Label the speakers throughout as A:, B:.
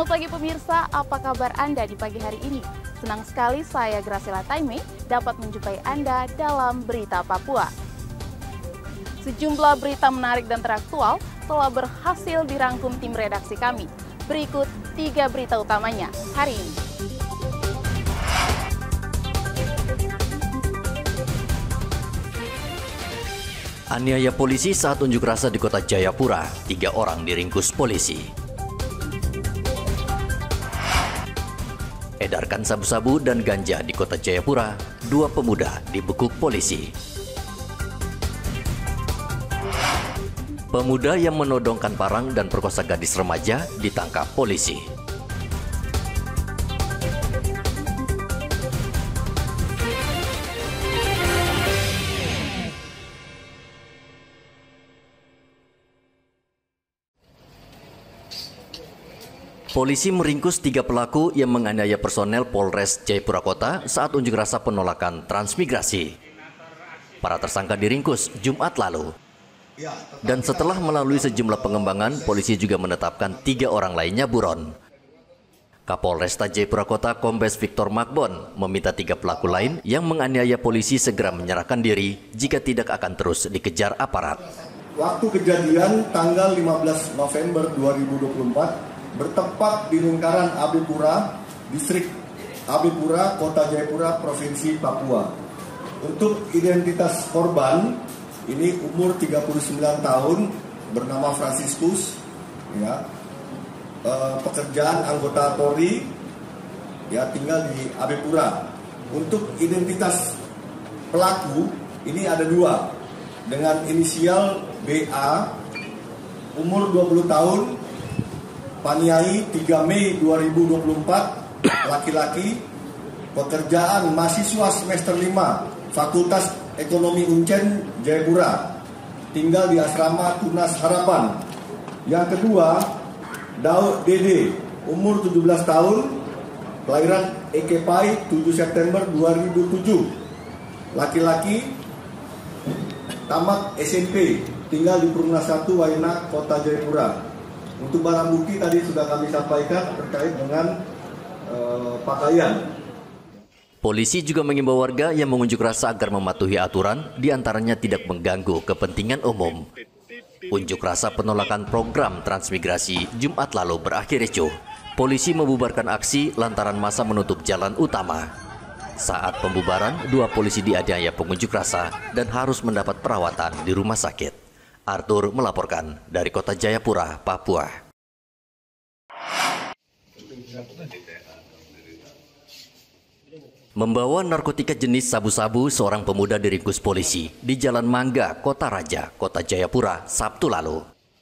A: Selamat pagi pemirsa, apa kabar Anda di pagi hari ini? Senang sekali saya Graciela Taime dapat menjumpai Anda dalam Berita Papua. Sejumlah berita menarik dan teraktual telah berhasil dirangkum tim redaksi kami. Berikut 3 berita utamanya hari ini.
B: Aniaya polisi saat unjuk rasa di kota Jayapura, 3 orang diringkus polisi. Edarkan sabu-sabu dan ganja di kota Jayapura, 2 pemuda dibekuk polisi. Pemuda yang menodongkan parang dan perkosa gadis remaja ditangkap polisi. Polisi meringkus 3 pelaku yang menganiaya personel Polres Jayapura Kota saat unjuk rasa penolakan transmigrasi. Para tersangka diringkus Jumat lalu. Dan setelah melalui sejumlah pengembangan, polisi juga menetapkan 3 orang lainnya buron. Kapolresta Jayapura Kota Kombes Victor Makbon meminta 3 pelaku lain yang menganiaya polisi segera menyerahkan diri jika tidak akan terus dikejar aparat.
C: Waktu kejadian tanggal 15 November 2024 bertempat di lingkaran Abipura, distrik Abipura, Kota Jayapura, Provinsi Papua. Untuk identitas korban, ini umur 39 tahun, bernama Franciscus, ya, pekerjaan anggota Polri, ya, tinggal di Abipura. Untuk identitas pelaku, ini ada 2, dengan inisial BA, umur 20 tahun, Paniai 3 Mei 2024, laki-laki, pekerjaan mahasiswa semester 5, Fakultas Ekonomi Uncen, Jayapura, tinggal di asrama Tunas Harapan. Yang kedua, Daud Dede, umur 17 tahun, kelahiran Ekepai 7 September 2007, laki-laki, tamat SMP, tinggal di Perumna 1 Waina, Kota Jayapura. Untuk barang bukti tadi sudah kami sampaikan terkait dengan pakaian.
B: Polisi juga mengimbau warga yang mengunjuk rasa agar mematuhi aturan, diantaranya tidak mengganggu kepentingan umum. Unjuk rasa penolakan program transmigrasi Jumat lalu berakhir ricuh. Polisi membubarkan aksi lantaran massa menutup jalan utama. Saat pembubaran, 2 polisi dianiaya pengunjuk rasa dan harus mendapat perawatan di rumah sakit. Arthur melaporkan dari Kota Jayapura, Papua. Membawa narkotika jenis sabu-sabu, seorang pemuda diringkus polisi di Jalan Mangga, Kota Raja, Kota Jayapura, Sabtu lalu.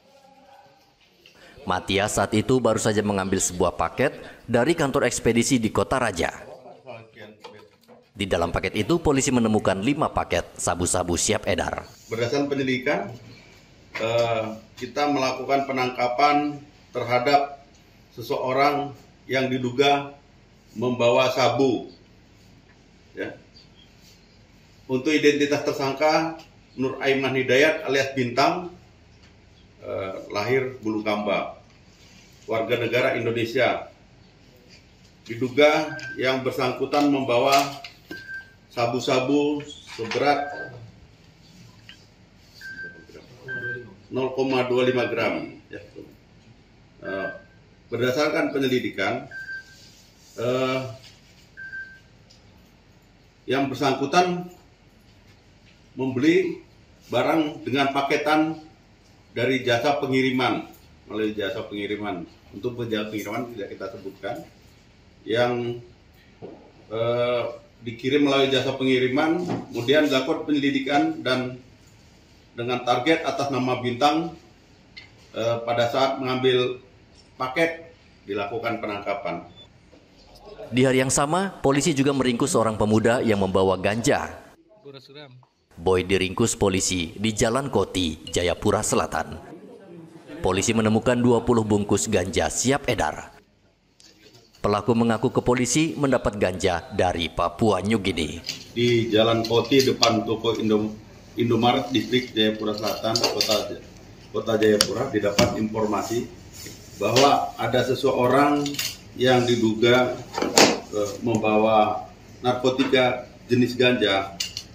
B: Matias saat itu baru saja mengambil sebuah paket dari kantor ekspedisi di Kota Raja. Di dalam paket itu, polisi menemukan 5 paket sabu-sabu siap edar.
D: Berdasarkan penyelidikan, kita melakukan penangkapan terhadap seseorang yang diduga membawa sabu. Ya. Untuk identitas tersangka Nur Aiman Hidayat alias Bintang, lahir Bulukamba, warga negara Indonesia. Diduga yang bersangkutan membawa sabu-sabu seberat 0,25 gram. Ya. Berdasarkan penyelidikan, yang bersangkutan membeli barang dengan paketan dari jasa pengiriman, melalui jasa pengiriman. Untuk jasa pengiriman tidak kita sebutkan, yang dikirim melalui jasa pengiriman, kemudian dilakukan penyelidikan dan dengan target atas nama Bintang, pada saat mengambil paket dilakukan penangkapan.
B: Di hari yang sama, polisi juga meringkus seorang pemuda yang membawa ganja. Boy diringkus polisi di Jalan Koti, Jayapura Selatan. Polisi menemukan 20 bungkus ganja siap edar. Pelaku mengaku ke polisi mendapat ganja dari Papua New Guinea.
D: Di Jalan Koti depan toko Indomaret, distrik Jayapura Selatan, Kota Jayapura, didapat informasi bahwa ada seseorang yang diduga membawa narkotika jenis ganja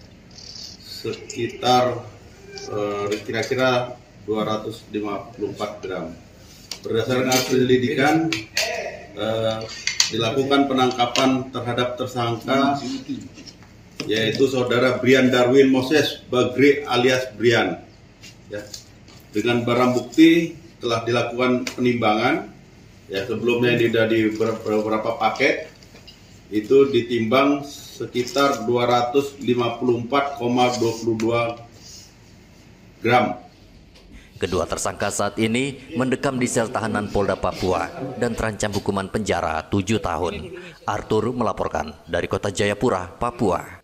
D: sekitar kira-kira 254 gram. Berdasarkan penyelidikan, dilakukan penangkapan terhadap tersangka yaitu saudara Brian Darwin Moses Bagri alias Brian. Ya. Dengan barang bukti telah dilakukan penimbangan. Ya, sebelumnya ini sudah di beberapa paket, itu ditimbang sekitar 254,22 gram.
B: Kedua tersangka saat ini mendekam di sel tahanan Polda Papua dan terancam hukuman penjara 7 tahun. Arthur melaporkan dari Kota Jayapura, Papua.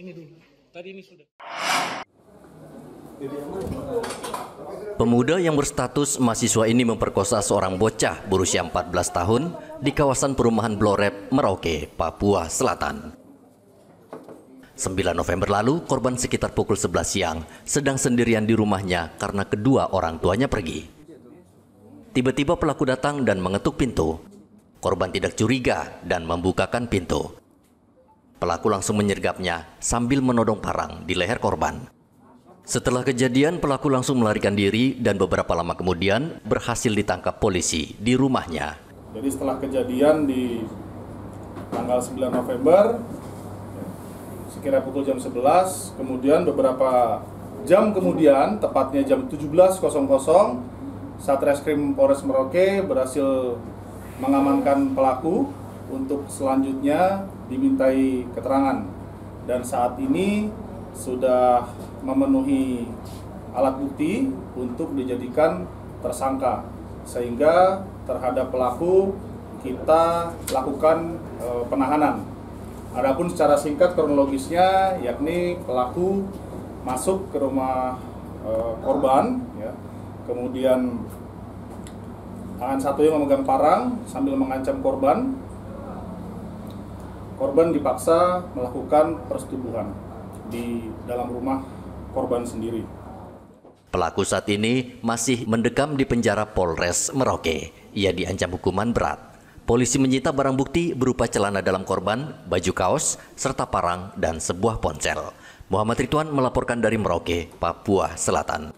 B: Pemuda yang berstatus mahasiswa ini memperkosa seorang bocah berusia 14 tahun di kawasan perumahan Blorep, Merauke, Papua Selatan. 9 November lalu, korban sekitar pukul 11 siang sedang sendirian di rumahnya karena kedua orang tuanya pergi. Tiba-tiba pelaku datang dan mengetuk pintu. Korban tidak curiga dan membukakan pintu. Pelaku langsung menyergapnya sambil menodong parang di leher korban. Setelah kejadian, pelaku langsung melarikan diri dan beberapa lama kemudian berhasil ditangkap polisi di rumahnya.
E: Jadi setelah kejadian di tanggal 9 November, sekira pukul jam 11, kemudian beberapa jam kemudian, tepatnya jam 17.00, Satreskrim Polres Merauke berhasil mengamankan pelaku untuk selanjutnya dimintai keterangan. Dan saat ini sudah memenuhi alat bukti untuk dijadikan tersangka. Sehingga terhadap pelaku kita lakukan penahanan. Adapun secara singkat kronologisnya, yakni pelaku masuk ke rumah korban, ya. Kemudian tangan satunya memegang parang sambil mengancam korban. Korban dipaksa melakukan persetubuhan di dalam rumah korban sendiri.
B: Pelaku saat ini masih mendekam di penjara Polres Merauke. Ia diancam hukuman berat. Polisi menyita barang bukti berupa celana dalam korban, baju kaos, serta parang dan sebuah ponsel. Muhammad Ridwan melaporkan dari Merauke, Papua Selatan.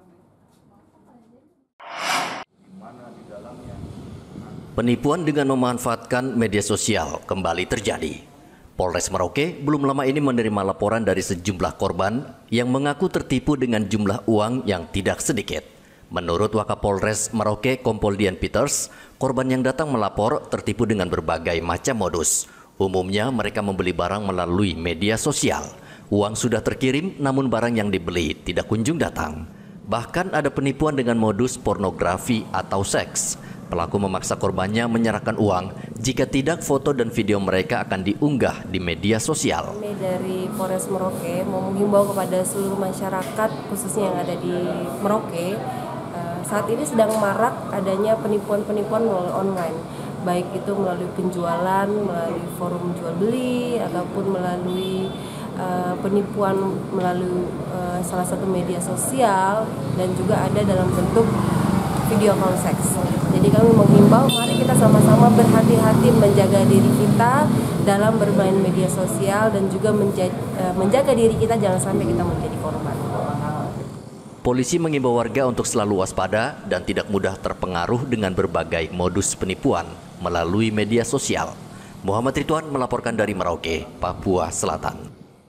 B: Penipuan dengan memanfaatkan media sosial kembali terjadi. Polres Merauke belum lama ini menerima laporan dari sejumlah korban yang mengaku tertipu dengan jumlah uang yang tidak sedikit. Menurut Wakapolres Merauke Kompol Dian Peters, korban yang datang melapor tertipu dengan berbagai macam modus. Umumnya mereka membeli barang melalui media sosial. Uang sudah terkirim namun barang yang dibeli tidak kunjung datang. Bahkan ada penipuan dengan modus pornografi atau seks. Pelaku memaksa korbannya menyerahkan uang, jika tidak foto dan video mereka akan diunggah di media sosial.
F: Kami dari Polres Merauke mau menghimbau kepada seluruh masyarakat khususnya yang ada di Merauke, saat ini sedang marak adanya penipuan-penipuan melalui online, baik itu melalui penjualan, melalui forum jual beli, ataupun melalui penipuan melalui salah satu media sosial, dan juga ada dalam bentuk video call seks. Jadi kami menghimbau, mari kita sama-sama berhati-hati menjaga diri kita dalam bermain media sosial dan juga menjaga diri kita jangan sampai kita menjadi korban.
B: Polisi mengimbau warga untuk selalu waspada dan tidak mudah terpengaruh dengan berbagai modus penipuan melalui media sosial. Muhammad Ridwan melaporkan dari Merauke, Papua Selatan.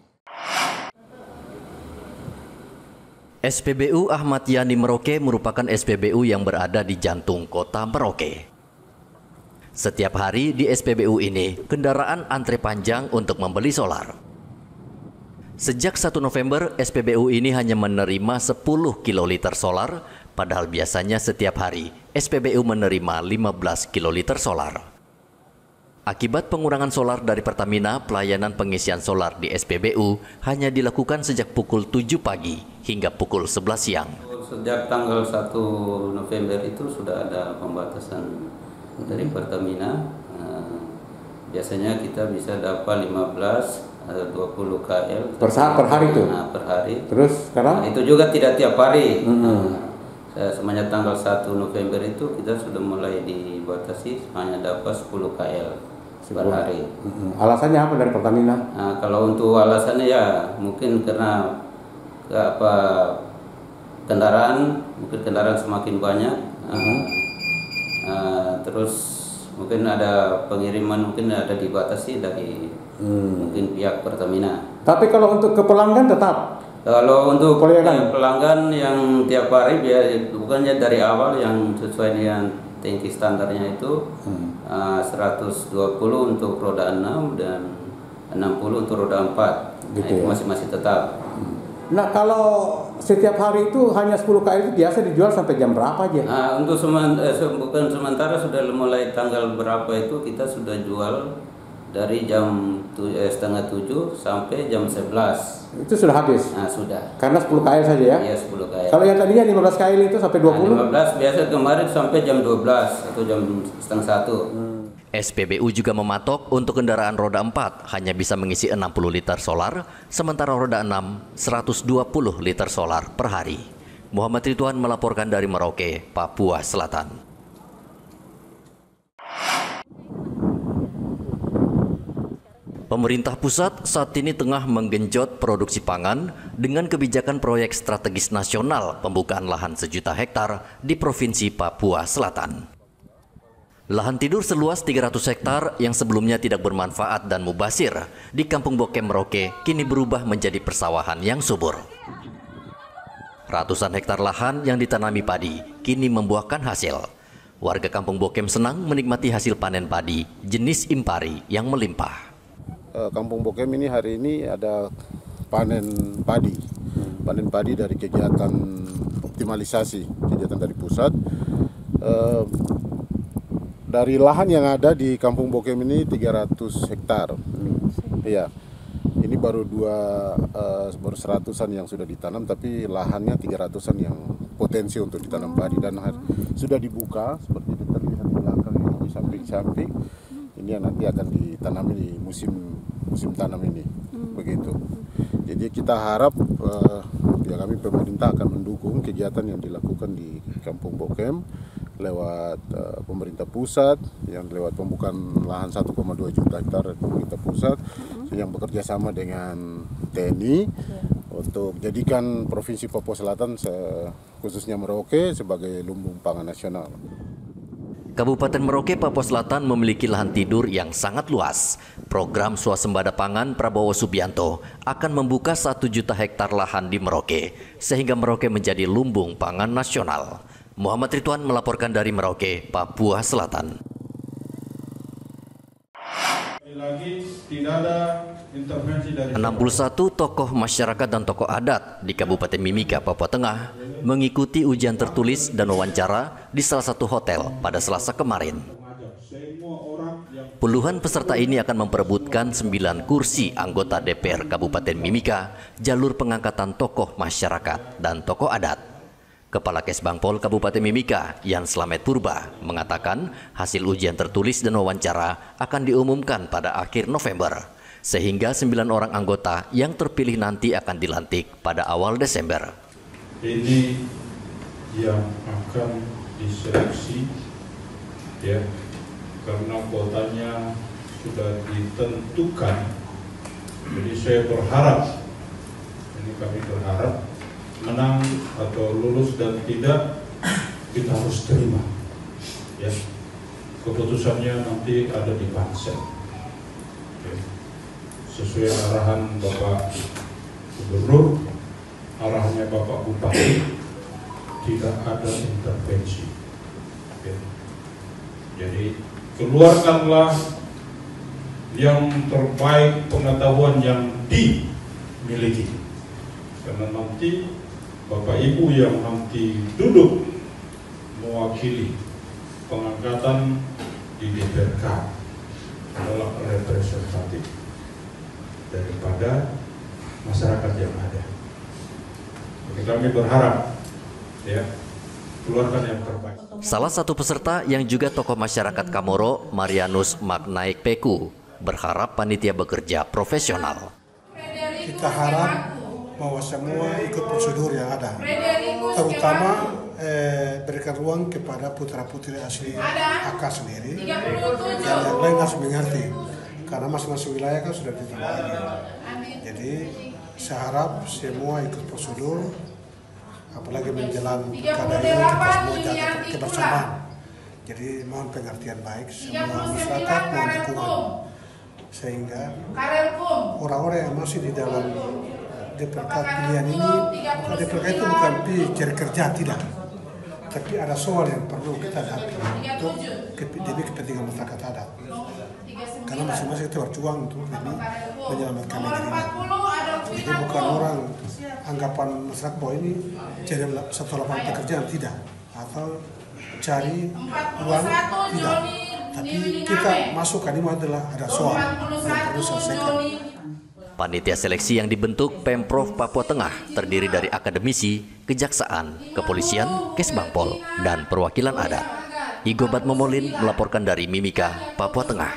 B: SPBU Ahmad Yani Merauke merupakan SPBU yang berada di jantung kota Merauke. Setiap hari di SPBU ini, kendaraan antre panjang untuk membeli solar. Sejak 1 November, SPBU ini hanya menerima 10 kiloliter solar, padahal biasanya setiap hari SPBU menerima 15 kiloliter solar. Akibat pengurangan solar dari Pertamina, pelayanan pengisian solar di SPBU hanya dilakukan sejak pukul 7 pagi hingga pukul 11 siang.
G: Sejak tanggal 1 November itu sudah ada pembatasan dari Pertamina. Biasanya kita bisa dapat 20 KL
H: per hari itu.
G: Per hari.
H: Terus sekarang?
G: Itu juga tidak tiap hari. semenjak tanggal 1 November itu kita sudah mulai dibatasi hanya dapat 10 KL per hari.
H: Alasannya apa dari Pertamina?
G: Nah, kalau untuk alasannya ya mungkin karena kendaraan semakin banyak, terus mungkin ada pengiriman mungkin ada dibatasi dari mungkin pihak Pertamina.
H: Tapi kalau untuk ke pelanggan tetap?
G: Kalau untuk pelanggan yang tiap hari bukannya dari awal yang sesuai dengan tangki standarnya itu 120 untuk roda 6 dan 60 untuk roda 4. Gitu, nah, itu masih tetap.
H: Nah, kalau setiap hari itu hanya 10 KL itu biasa dijual sampai jam berapa aja?
G: Nah, untuk sementara sudah mulai tanggal berapa itu kita sudah jual dari jam 6:30 sampai jam 11.
H: Itu sudah habis?
G: Nah, sudah.
H: Karena 10 KL saja ya?
G: Iya, 10 KL.
H: Kalau yang tadinya 15 KL itu sampai 20?
G: Nah, 15 biasa kemarin sampai jam 12 atau jam 12:30.
B: SPBU juga mematok untuk kendaraan roda 4 hanya bisa mengisi 60 liter solar, sementara roda 6 120 liter solar per hari. Muhammad Ridwan melaporkan dari Merauke, Papua Selatan. Pemerintah pusat saat ini tengah menggenjot produksi pangan dengan kebijakan proyek strategis nasional pembukaan lahan 1 juta hektar di Provinsi Papua Selatan. Lahan tidur seluas 300 hektar yang sebelumnya tidak bermanfaat dan mubazir di Kampung Bokem Merauke kini berubah menjadi persawahan yang subur. Ratusan hektar lahan yang ditanami padi kini membuahkan hasil. Warga Kampung Bokem senang menikmati hasil panen padi jenis impari yang melimpah.
I: Kampung Bokem ini hari ini ada panen padi dari kegiatan optimalisasi kegiatan dari pusat. Dari lahan yang ada di Kampung Bokem ini 300 hektar. Iya. Ini baru 100-an yang sudah ditanam, tapi lahannya 300-an yang potensi untuk ditanam padi dan sudah dibuka seperti itu terlihat di belakang ini di samping-samping. Ini yang nanti akan ditanami di musim tanam ini, begitu. Jadi kita harap kami pemerintah akan mendukung kegiatan yang dilakukan di Kampung Bokem lewat pemerintah pusat, yang lewat pembukaan lahan 1,2 juta hektar pemerintah pusat yang bekerja sama dengan TNI untuk jadikan Provinsi Papua Selatan khususnya Merauke sebagai lumbung pangan nasional.
B: Kabupaten Merauke, Papua Selatan memiliki lahan tidur yang sangat luas. Program Swasembada Pangan Prabowo Subianto akan membuka 1 juta hektar lahan di Merauke, sehingga Merauke menjadi lumbung pangan nasional. Muhammad Ridwan melaporkan dari Merauke, Papua Selatan. 61 tokoh masyarakat dan tokoh adat di Kabupaten Mimika, Papua Tengah mengikuti ujian tertulis dan wawancara di salah satu hotel pada Selasa kemarin. Puluhan peserta ini akan memperebutkan 9 kursi anggota DPR Kabupaten Mimika, jalur pengangkatan tokoh masyarakat dan tokoh adat. Kepala Kesbangpol Kabupaten Mimika, Yan Slamet Purba, mengatakan hasil ujian tertulis dan wawancara akan diumumkan pada akhir November, sehingga 9 orang anggota yang terpilih nanti akan dilantik pada awal Desember.
J: Ini yang akan diseleksi, ya, karena kuotanya sudah ditentukan. Jadi saya berharap, kami berharap menang atau lulus dan tidak, kita harus terima, ya. Keputusannya nanti ada di Pansel, ya. Sesuai arahan Bapak Gubernur, arahannya Bapak Bupati, tidak ada intervensi, ya. Jadi keluarkanlah yang terbaik pengetahuan yang dimiliki, karena nanti Bapak Ibu yang nanti duduk mewakili pengangkatan di DPRK adalah representatif daripada masyarakat yang ada. Jadi kami berharap, ya, keluarkan yang terbaik.
B: Salah satu peserta yang juga tokoh masyarakat Kamoro, Marianus Magnaik Peku, berharap panitia bekerja profesional.
K: Kita harap bahwa semua ikut prosedur yang ada, terutama berikan ruang kepada putra-putri asli AK sendiri dan yang lain harus mengerti karena masing-masing wilayah kan sudah ditambah. Jadi saya harap semua ikut prosedur, apalagi menjelang pilkada ini kita semua jaga kebersamaan. Jadi mohon pengertian baik semua masyarakat, mohon dukungan sehingga orang-orang yang masih di dalam DPRK pilihan ini, DPRK itu bukan cari kerja, tidak. Tapi ada soal yang perlu kita hadapi untuk demi kepentingan masyarakat adat. Karena masing-masing kita berjuang untuk demi menyelamatkan negeri ini. Jadi bukan orang anggapan masyarakat bahwa ini cari satu lapangan pekerjaan, tidak. Atau cari uang, tidak. Tapi kita masukkan ini adalah ada soal yang perlu selesaikan.
B: Panitia seleksi yang dibentuk Pemprov Papua Tengah terdiri dari akademisi, kejaksaan, kepolisian, Kesbangpol, dan perwakilan adat. Igobat Momolin melaporkan dari Mimika, Papua Tengah.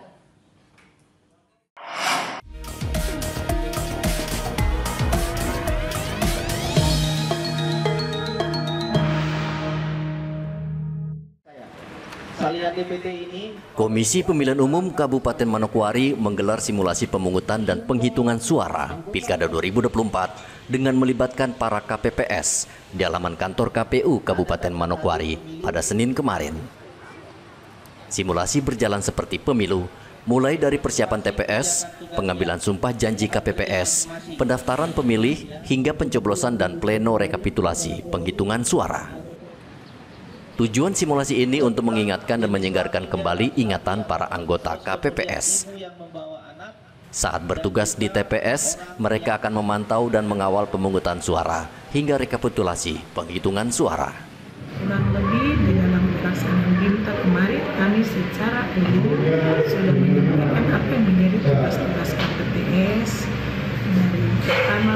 B: Komisi Pemilihan Umum Kabupaten Manokwari menggelar simulasi pemungutan dan penghitungan suara Pilkada 2024 dengan melibatkan para KPPS di halaman kantor KPU Kabupaten Manokwari pada Senin kemarin. Simulasi berjalan seperti pemilu, mulai dari persiapan TPS, pengambilan sumpah janji KPPS, pendaftaran pemilih, hingga pencoblosan dan pleno rekapitulasi penghitungan suara. Tujuan simulasi ini untuk mengingatkan dan menyegarkan kembali ingatan para anggota KPPS. Saat bertugas di TPS, mereka akan memantau dan mengawal pemungutan suara hingga rekapitulasi penghitungan suara.
L: Kurang lebih di dalam pelaksanaan BIMTA kemarin kami secara umum sudah menyampaikan apa yang menjadi tugas-tugas KPPS dari pertama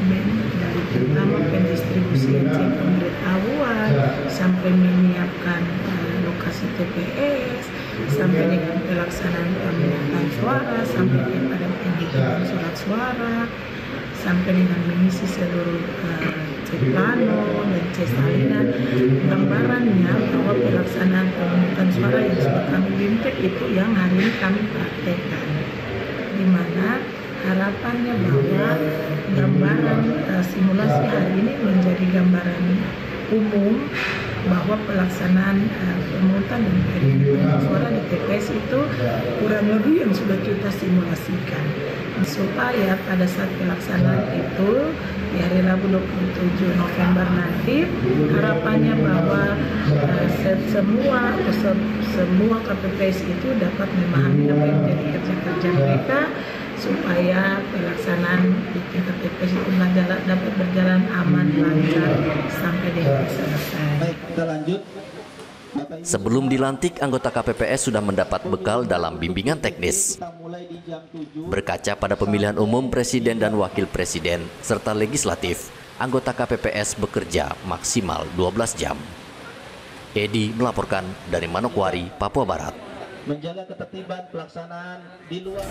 L: pendistribusian cek pemberitahuan sampai menyiapkan lokasi TPS, sampai dengan pelaksanaan pemungutan suara, sampai kepada penghitungan surat suara, sampai dengan mengisi seluruh cek plano dan cek salinan. Gambarannya bahwa pelaksanaan pemungutan suara yang sudah kami BIMTEK itu yang hari ini kami praktekkan, di mana harapannya bahwa gambaran simulasi hari ini menjadi gambaran umum bahwa pelaksanaan pemungutan dan penghitungan suara di TPS itu kurang lebih yang sudah kita simulasikan, supaya pada saat pelaksanaan itu di hari Rabu 27 November nanti harapannya bahwa semua KPPS itu dapat memahami apa yang menjadi kerja-kerja mereka, supaya pelaksanaan di tingkat TPS itu dapat berjalan aman, lancar sampai dengan selesai.
M: Baik, kita lanjut.
B: Sebelum dilantik, anggota KPPS sudah mendapat bekal dalam bimbingan teknis. Berkaca pada pemilihan umum presiden dan wakil presiden serta legislatif, anggota KPPS bekerja maksimal 12 jam. Edi melaporkan dari Manokwari, Papua Barat.
M: Menjaga ketertiban pelaksanaan di luar.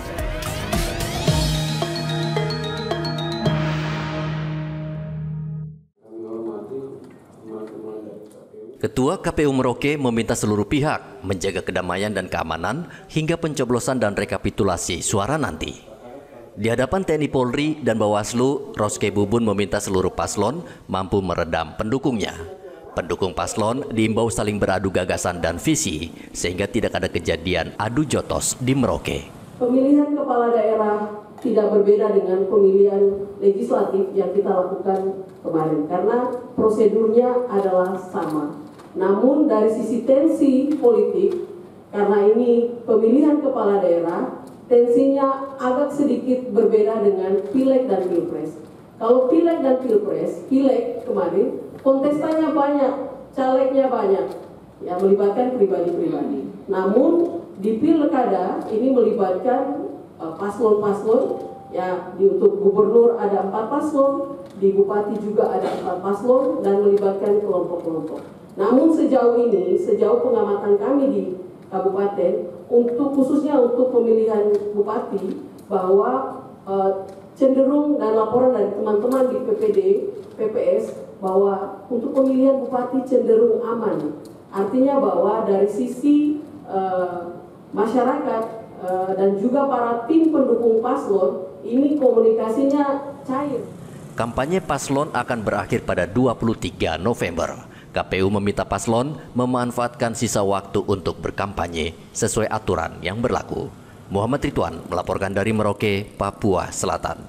B: Ketua KPU Merauke meminta seluruh pihak menjaga kedamaian dan keamanan hingga pencoblosan dan rekapitulasi suara nanti. Di hadapan TNI Polri dan Bawaslu, Roske Bubun meminta seluruh paslon mampu meredam pendukungnya. Pendukung paslon diimbau saling beradu gagasan dan visi sehingga tidak ada kejadian adu jotos di Merauke.
N: Pemilihan kepala daerah tidak berbeda dengan pemilihan legislatif yang kita lakukan kemarin karena prosedurnya adalah sama. Namun dari sisi tensi politik, karena ini pemilihan kepala daerah, tensinya agak sedikit berbeda dengan pileg dan pilpres. Kalau pileg dan pilpres, pileg kemarin kontestannya banyak, calegnya banyak, ya melibatkan pribadi-pribadi. Namun di pilkada ini melibatkan paslon-paslon, ya untuk gubernur ada 4 paslon, di bupati juga ada 4 paslon dan melibatkan kelompok-kelompok. Namun sejauh ini, sejauh pengamatan kami di kabupaten, khususnya untuk pemilihan bupati, bahwa cenderung dan laporan dari teman-teman di PPD, PPS bahwa untuk pemilihan bupati cenderung aman. Artinya bahwa dari sisi masyarakat dan juga para tim pendukung paslon ini komunikasinya cair.
B: Kampanye paslon akan berakhir pada 23 November. KPU meminta paslon memanfaatkan sisa waktu untuk berkampanye sesuai aturan yang berlaku. Muhammad Ridwan melaporkan dari Merauke, Papua Selatan.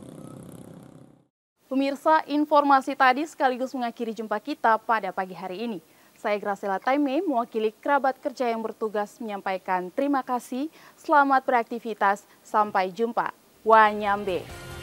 A: Pemirsa, informasi tadi sekaligus mengakhiri jumpa kita pada pagi hari ini. Saya Graciela Taime, mewakili kerabat kerja yang bertugas menyampaikan terima kasih, selamat beraktivitas, sampai jumpa. Wanyambe.